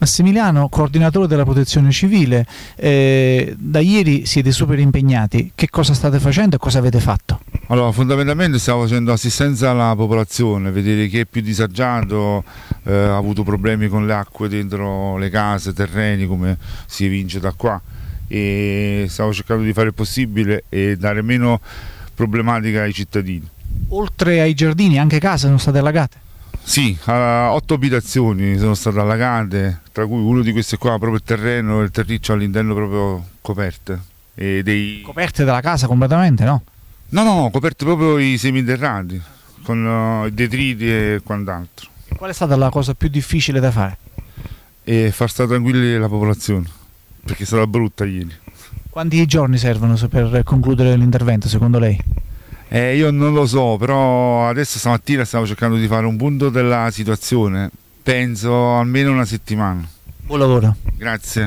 Massimiliano, coordinatore della Protezione Civile, da ieri siete super impegnati, che cosa state facendo e cosa avete fatto? Allora, fondamentalmente stiamo facendo assistenza alla popolazione, vedere chi è più disagiato, ha avuto problemi con le acque dentro le case, terreni, come si evince da qua, e stiamo cercando di fare il possibile e dare meno problematica ai cittadini. Oltre ai giardini, anche case sono state allagate? Sì, 8 abitazioni sono state allagate, tra cui uno di queste qua proprio il terreno e il terriccio all'interno proprio coperte. Coperte dalla casa completamente, no? No, coperte proprio i seminterrati, con i detriti e quant'altro. Qual è stata la cosa più difficile da fare? E far stare tranquilli la popolazione, perché è stata brutta ieri. Quanti giorni servono per concludere l'intervento, secondo lei? Io non lo so, però adesso stamattina stiamo cercando di fare un punto della situazione, penso almeno una settimana. Buon lavoro. Grazie.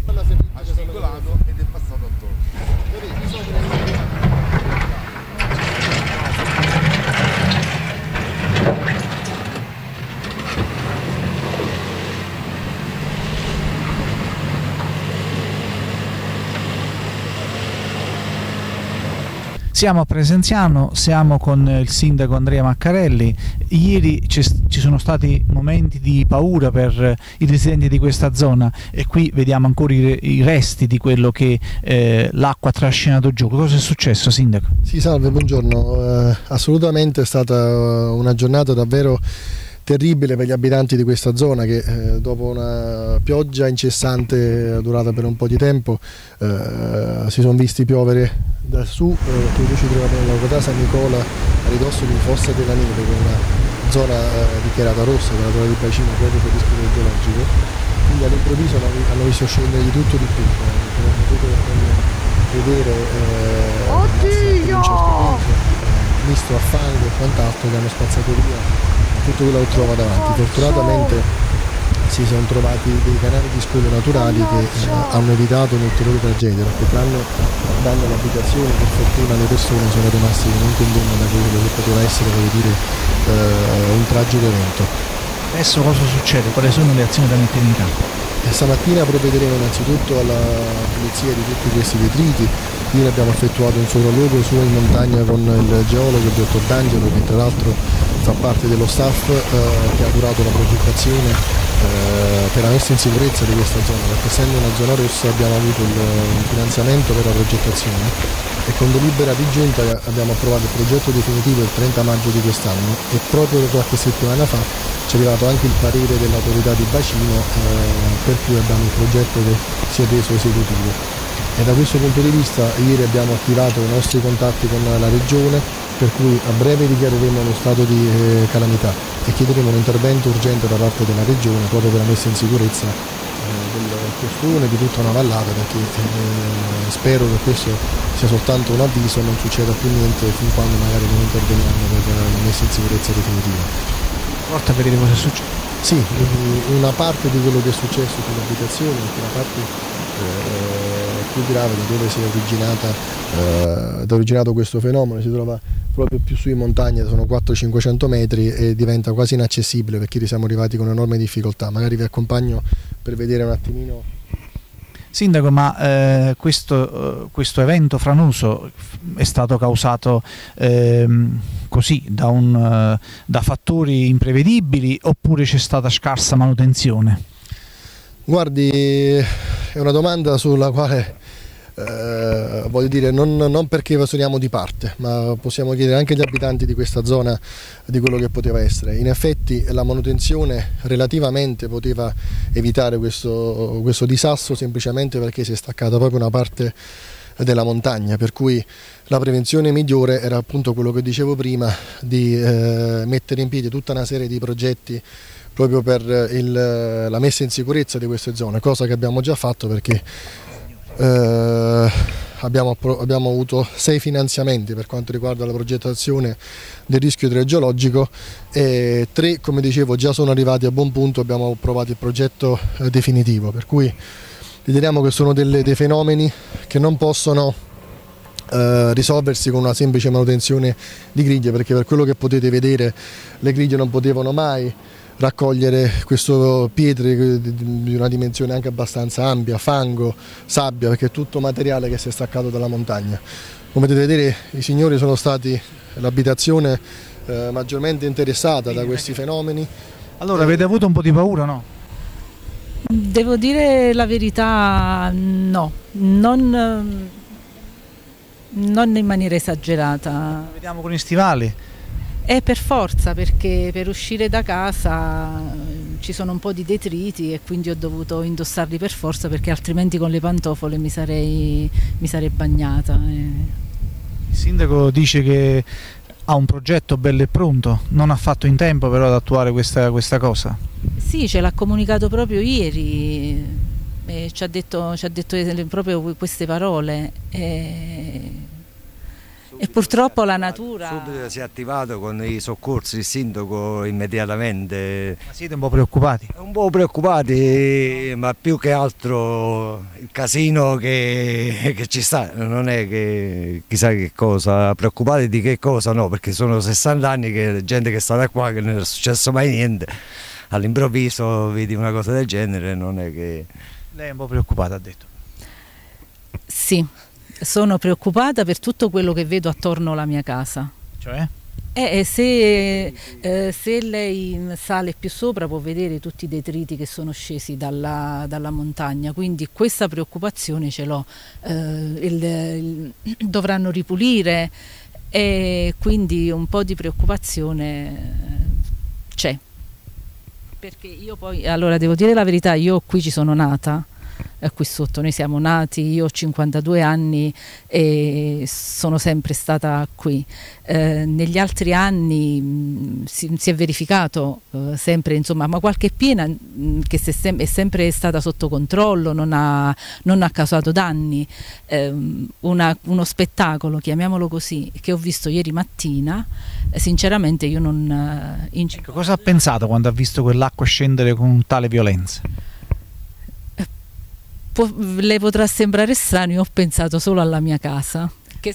Siamo a Presenziano, siamo con il sindaco Andrea Maccarelli. Ieri ci sono stati momenti di paura per i residenti di questa zona e qui vediamo ancora i resti di quello che l'acqua ha trascinato giù. Cosa è successo, sindaco? Sì, salve, buongiorno. Assolutamente è stata una giornata davvero terribile per gli abitanti di questa zona che dopo una pioggia incessante durata per un po' di tempo si sono visti piovere da su. Qui ci troviamo nella località San Nicola a ridosso di Fossa della Neve, che è una zona dichiarata rossa della zona di bacino proprio per il rischio idrogeologico. Quindi all'improvviso hanno visto scendere di tutto di più, come potete vedere misto a fango e quant'altro che hanno spazzato via tutto quello che trova davanti. Fortunatamente si sono trovati dei canali di scoglio naturali che hanno evitato un'ulteriore tragedia, perché danno l'abitazione, per fortuna le persone sono rimaste comunque indenne da quello che poteva essere, voglio dire, un tragico evento. Adesso cosa succede? Quali sono le azioni da mettere in campo? Stamattina provvederemo innanzitutto alla pulizia di tutti questi detriti. Ieri abbiamo effettuato un sopralluogo su in montagna con il geologo, il dottor D'Angelo, che tra l'altro fa parte dello staff che ha curato la progettazione per la messa in sicurezza di questa zona, perché essendo una zona rossa abbiamo avuto un finanziamento per la progettazione e con delibera di giunta abbiamo approvato il progetto definitivo il 30 maggio di quest'anno e proprio qualche settimana fa ci è arrivato anche il parere dell'autorità di bacino per cui abbiamo il progetto che si è reso esecutivo. E da questo punto di vista ieri abbiamo attivato i nostri contatti con la regione, per cui a breve dichiareremo lo stato di calamità e chiederemo un intervento urgente da parte della regione proprio per la messa in sicurezza del costone, di tutta una vallata, perché spero che questo sia soltanto un avviso e non succeda più niente fin quando magari non interveniamo per la messa in sicurezza definitiva. Porta a vedere cosa è successo. Sì, una parte di quello che è successo sulle abitazioni, perché la parte più grave da dove si è originato questo fenomeno si trova proprio più su in montagna, sono 400-500 metri e diventa quasi inaccessibile perché siamo arrivati con enorme difficoltà. Magari vi accompagno per vedere un attimino. Sindaco, ma questo evento franoso è stato causato così da fattori imprevedibili oppure c'è stata scarsa manutenzione? Guardi, è una domanda sulla quale voglio dire non perché suoniamo di parte, ma possiamo chiedere anche agli abitanti di questa zona di quello che poteva essere. In effetti la manutenzione relativamente poteva evitare questo disastro semplicemente perché si è staccata proprio una parte della montagna, per cui la prevenzione migliore era appunto quello che dicevo prima, di mettere in piedi tutta una serie di progetti proprio per la messa in sicurezza di queste zone, cosa che abbiamo già fatto perché abbiamo avuto 6 finanziamenti per quanto riguarda la progettazione del rischio idrogeologico e 3, come dicevo, già sono arrivati a buon punto, abbiamo approvato il progetto definitivo, per cui riteniamo che sono dei fenomeni che non possono risolversi con una semplice manutenzione di griglie, perché per quello che potete vedere le griglie non potevano mai raccogliere queste pietre di una dimensione anche abbastanza ampia, fango, sabbia, perché è tutto materiale che si è staccato dalla montagna. Come potete vedere, i signori sono stati l'abitazione maggiormente interessata da questi fenomeni. Allora avete avuto un po' di paura, no? Devo dire la verità, no, non in maniera esagerata. Vediamo con i stivali. È per forza, perché per uscire da casa ci sono un po' di detriti e quindi ho dovuto indossarli per forza, perché altrimenti con le pantofole mi sarei bagnata. Il sindaco dice che ha un progetto bello e pronto, non ha fatto in tempo però ad attuare questa cosa. Sì, ce l'ha comunicato proprio ieri, ci ha detto proprio queste parole. E purtroppo la natura... Subito si è attivato con i soccorsi, il sindaco immediatamente. Ma siete un po' preoccupati? Un po' preoccupati, ma più che altro il casino che ci sta, non è che chissà che cosa, preoccupati di che cosa no, perché sono 60 anni che gente che è stata qua, che non è successo mai niente, all'improvviso vedi una cosa del genere, non è che... Lei è un po' preoccupata, ha detto. Sì. Sono preoccupata per tutto quello che vedo attorno alla mia casa. Cioè? Se lei sale più sopra può vedere tutti i detriti che sono scesi dalla montagna, quindi questa preoccupazione ce l'ho. Dovranno ripulire e quindi un po' di preoccupazione c'è. Perché io poi, allora devo dire la verità, io qui ci sono nata. Qui sotto noi siamo nati, io ho 52 anni e sono sempre stata qui. Negli altri anni si è verificato sempre, insomma, ma qualche piena che è sempre stata sotto controllo, non ha causato danni. Uno spettacolo, chiamiamolo così, che ho visto ieri mattina, sinceramente io non... Cosa ha pensato quando ha visto quell'acqua scendere con tale violenza? Le potrà sembrare strano, io ho pensato solo alla mia casa.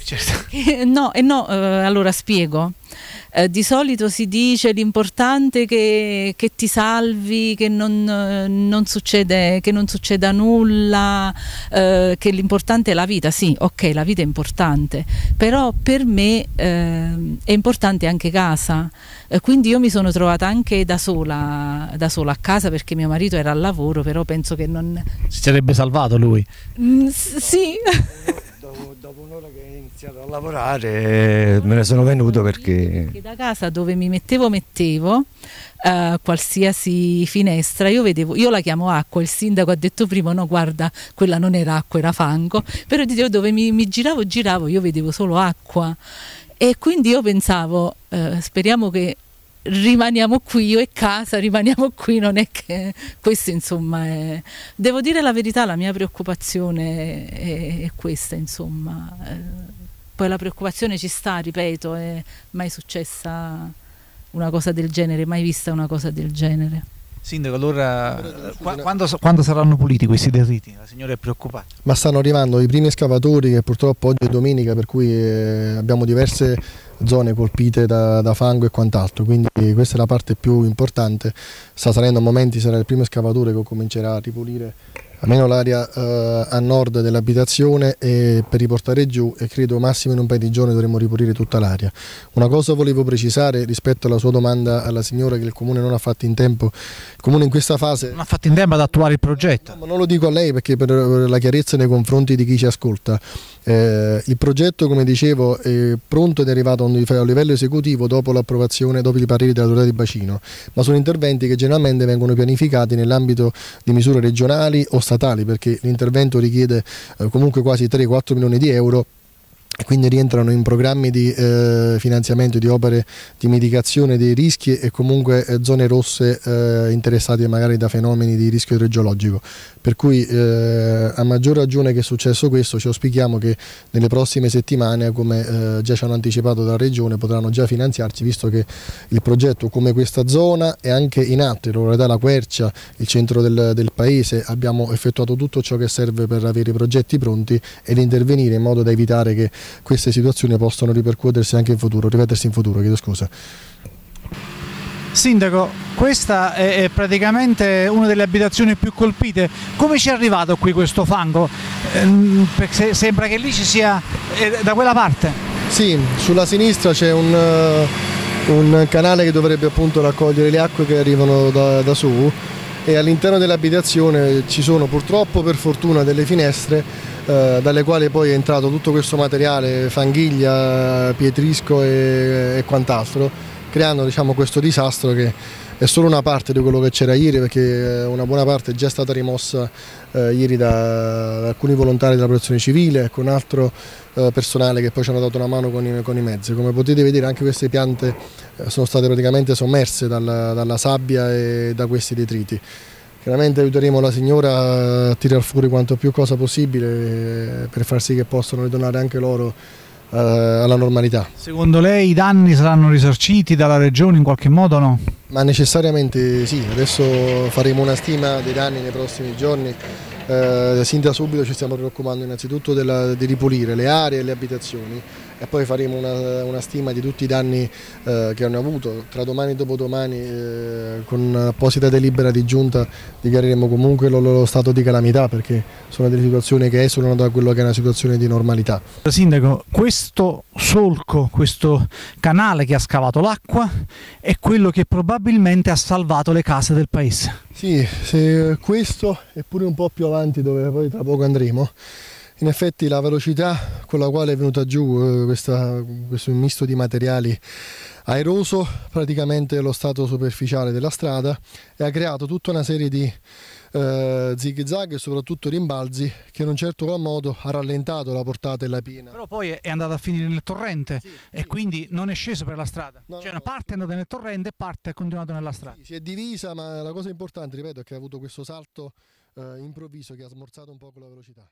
Allora spiego. Di solito si dice l'importante che ti salvi, che non succeda nulla, che l'importante è la vita. Sì, ok, la vita è importante, però per me è importante anche casa. Quindi io mi sono trovata anche da sola a casa, perché mio marito era al lavoro, però penso che non... Si sarebbe salvato lui? Sì. Dopo un'ora che ho iniziato a lavorare me ne sono venuto perché da casa dove mi mettevo qualsiasi finestra io la chiamo acqua. Il sindaco ha detto prima no, guarda, quella non era acqua, era fango, però dove mi giravo io vedevo solo acqua e quindi io pensavo speriamo che rimaniamo qui, io e casa rimaniamo qui, non è che questo insomma è... Devo dire la verità, la mia preoccupazione è questa, insomma. Poi la preoccupazione ci sta, ripeto, è mai successa una cosa del genere, mai vista una cosa del genere. Sindaco, allora quando saranno puliti questi detriti? La signora è preoccupata. Ma stanno arrivando i primi escavatori, che purtroppo oggi è domenica, per cui abbiamo diverse zone colpite da fango e quant'altro, quindi questa è la parte più importante. Sta salendo a momenti, sarà il primo escavatore che comincerà a ripulire almeno l'area a nord dell'abitazione e per riportare giù, e credo massimo in un paio di giorni dovremo ripulire tutta l'area. Una cosa volevo precisare rispetto alla sua domanda alla signora, che il Comune non ha fatto in tempo. Il Comune in questa fase non ha fatto in tempo ad attuare il progetto. No, ma non lo dico a lei, perché per la chiarezza nei confronti di chi ci ascolta. Il progetto, come dicevo, è pronto ed è arrivato a un livello esecutivo dopo l'approvazione, dopo i pareri dell'autorità di bacino, ma sono interventi che generalmente vengono pianificati nell'ambito di misure regionali o statali, perché l'intervento richiede comunque quasi 3-4 milioni di euro. E quindi rientrano in programmi di finanziamento di opere di mitigazione dei rischi e comunque zone rosse interessate magari da fenomeni di rischio idrogeologico. Per cui a maggior ragione che è successo questo, ci auspichiamo che nelle prossime settimane, come già ci hanno anticipato dalla Regione, potranno già finanziarsi, visto che il progetto, come questa zona e anche in altre, località La Quercia, il centro del paese, abbiamo effettuato tutto ciò che serve per avere i progetti pronti ed intervenire in modo da evitare che queste situazioni possono ripercuotersi anche in futuro, ripetersi in futuro, chiedo scusa. Sindaco, questa è praticamente una delle abitazioni più colpite. Come ci è arrivato qui questo fango? Perché sembra che lì ci sia da quella parte. Sì, sulla sinistra c'è un canale che dovrebbe appunto raccogliere le acque che arrivano da su, e all'interno dell'abitazione ci sono purtroppo, per fortuna, delle finestre dalle quali poi è entrato tutto questo materiale, fanghiglia, pietrisco e quant'altro, creando, diciamo, questo disastro che è solo una parte di quello che c'era ieri, perché una buona parte è già stata rimossa ieri da alcuni volontari della protezione civile, con altro personale che poi ci hanno dato una mano con i mezzi. Come potete vedere, anche queste piante sono state praticamente sommerse dalla sabbia e da questi detriti. Chiaramente aiuteremo la signora a tirar fuori quanto più cosa possibile per far sì che possano ritornare anche loro alla normalità. Secondo lei i danni saranno risarciti dalla regione in qualche modo o no? Ma necessariamente sì, adesso faremo una stima dei danni nei prossimi giorni. Sin da subito ci stiamo preoccupando innanzitutto di ripulire le aree e le abitazioni, e poi faremo una stima di tutti i danni che hanno avuto. Tra domani e dopodomani, con apposita delibera di giunta, dichiareremo comunque lo stato di calamità, perché sono delle situazioni che esulano da quello che è una situazione di normalità. Sindaco, questo solco, questo canale che ha scavato l'acqua è quello che probabilmente ha salvato le case del paese. Sì, se questo è pure un po' più avanti, dove poi tra poco andremo. In effetti la velocità con la quale è venuta giù questo misto di materiali ha eroso praticamente lo stato superficiale della strada e ha creato tutta una serie di zig-zag e soprattutto rimbalzi che in un certo qual modo ha rallentato la portata e la piena. Però poi è andato a finire nel torrente, Sì, e sì. quindi non è sceso per la strada. No, Cioè no, una parte è andata nel torrente e parte ha continuato nella strada. Sì, si è divisa, ma la cosa importante, ripeto, è che ha avuto questo salto improvviso che ha smorzato un po' la velocità.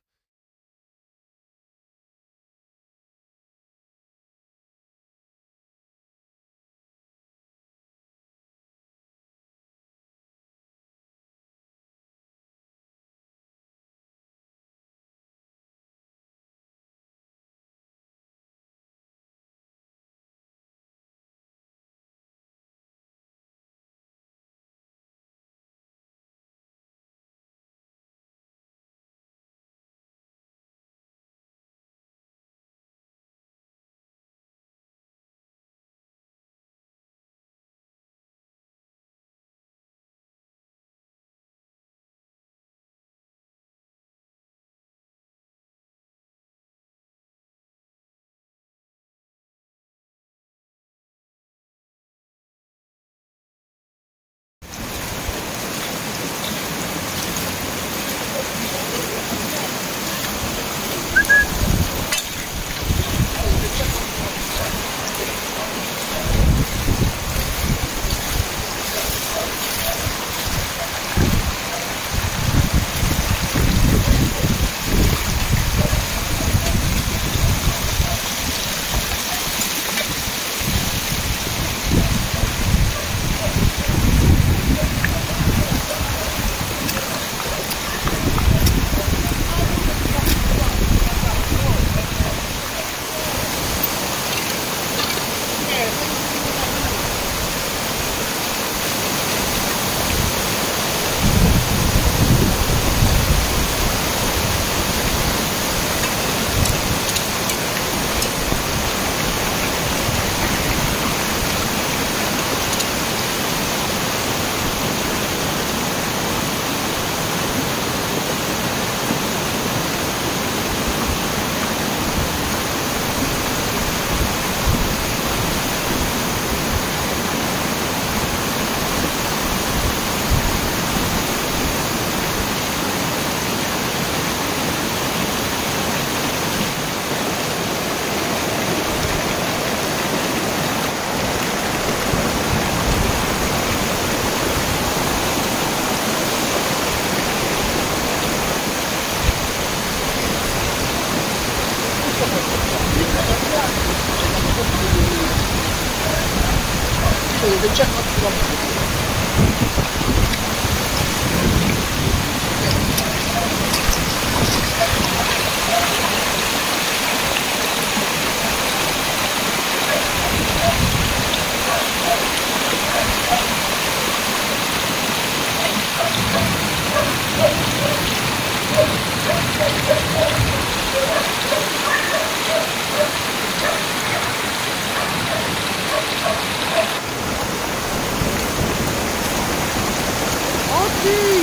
Sì.